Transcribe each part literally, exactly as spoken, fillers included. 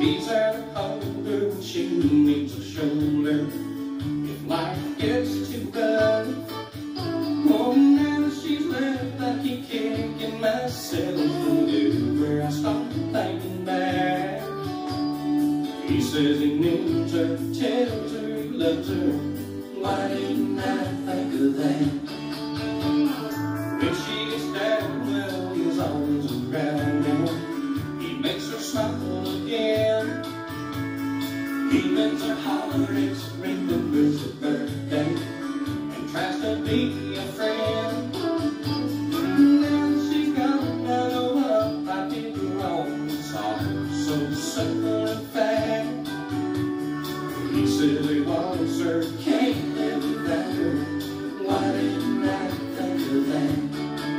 He's there to hold her when she needs a shoulder. If life gets too rough, oh, now she's left, I keep kicking myself into where I start thinking back. He says he needs her, tells her he loves her. Why didn't I think of that? When she gets down, well, he's always around now. He makes her smile again. He makes her holidays, remembers her birthday, and tries to be a friend. Now she's gone, I know what I did wrong. It's all so simple and fact. He says he wants her, can't live without her. Why didn't I think of that?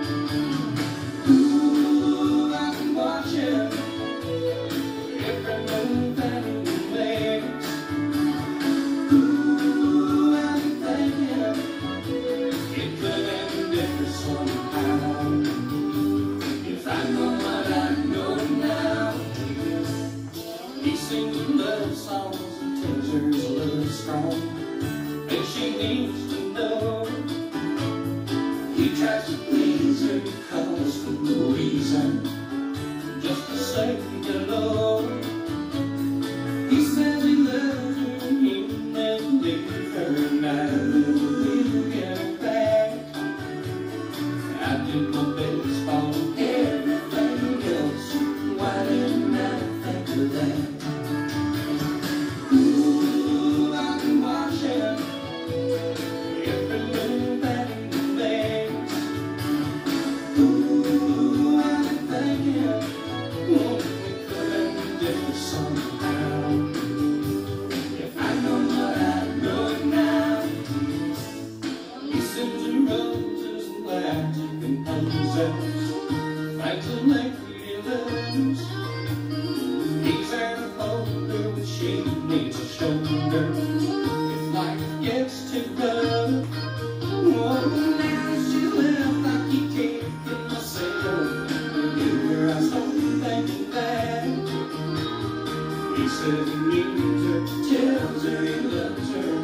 Ooh, I can watch him every move that he makes. Ooh, I'm thinking it could end different somehow. If I know what I know now, he sings love songs and tells her his love strong, and she needs to know. He tries to please her because for no reason, just to say hello. He says he loves her and he will never leave her, and I will get her back. I did my best for everything else. Why didn't I think of that? Ooh, I can watch him every move that he makes. Ooh, I'm thinking, oh, it could end different somehow. If I know what I know now, he sends her roses and laughs and composes, finds a lady he loves. He's there to hold her when she needs a shoulder. If life gets too rough, oh, now she's left, I keep kicking myself into where I start thinking back. He says he needs her, tells her he loves her.